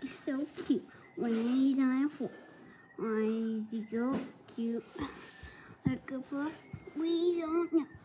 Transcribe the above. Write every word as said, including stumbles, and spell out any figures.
He's so cute. When he's on a floor. Why is he so cute? Like a book we don't know.